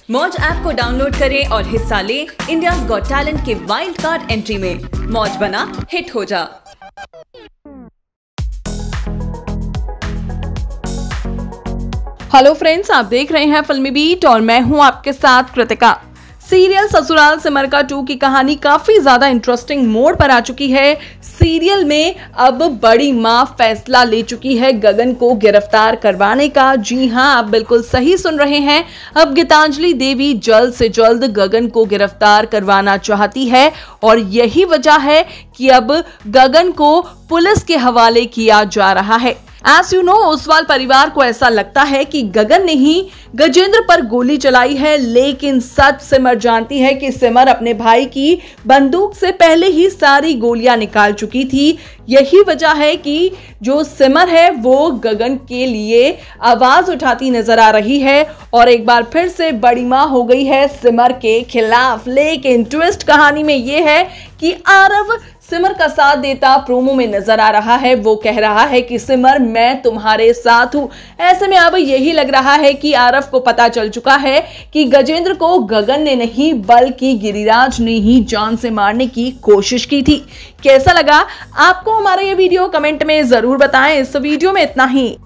मौज ऐप को डाउनलोड करें और हिस्सा लें इंडियाज गॉट टैलेंट के वाइल्ड कार्ड एंट्री में। मौज बना हिट हो जा। हेलो फ्रेंड्स, आप देख रहे हैं फिल्मी बीट और मैं हूं आपके साथ कृतिका। सीरियल ससुराल सिमर का 2 की कहानी काफी ज्यादा इंटरेस्टिंग मोड पर आ चुकी है। सीरियल में अब बड़ी मां फैसला ले चुकी है गगन को गिरफ्तार करवाने का। जी हां, आप बिल्कुल सही सुन रहे हैं। अब गीतांजलि देवी जल्द से जल्द गगन को गिरफ्तार करवाना चाहती है और यही वजह है कि अब गगन को पुलिस के हवाले किया जा रहा है। As you know, ओसवाल परिवार को ऐसा लगता है कि गगन ने ही गजेंद्र पर गोली चलाई है, लेकिन सच सिमर जानती है कि सिमर अपने भाई की बंदूक से पहले ही सारी गोलियां निकाल चुकी थी। यही वजह है कि जो सिमर है वो गगन के लिए आवाज उठाती नजर आ रही है और एक बार फिर से बड़ी मां हो गई है सिमर के खिलाफ। लेकिन ट्विस्ट कहानी में ये है कि आरव सिमर का साथ देता प्रोमो में नजर आ रहा है। वो कह रहा है कि सिमर, मैं तुम्हारे साथ हूं। ऐसे में अब यही लग रहा है कि आरव को पता चल चुका है कि गजेंद्र को गगन ने नहीं बल्कि गिरिराज ने ही जान से मारने की कोशिश की थी। कैसा लगा आपको हमारा ये वीडियो? कमेंट में जरूर बताएं। इस वीडियो में इतना ही।